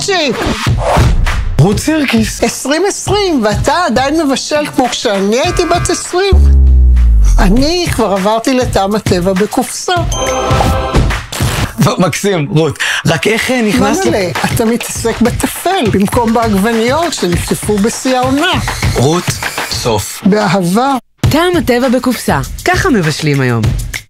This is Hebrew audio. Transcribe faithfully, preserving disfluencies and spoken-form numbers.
צ'יפ. רות סירקיס. עשרים עשרים, ואתה עדיין מבשל כמו כשאני הייתי בת עשרים. אני כבר עברתי לטעם הטבע בקופסה. מקסים, רות. רק איך נכנס... מה מלא? אתה מתעסק בטפל במקום בעגבניות שנפטפו בשיא העונה. רות, סוף. באהבה. טעם הטבע בקופסה. ככה מבשלים היום.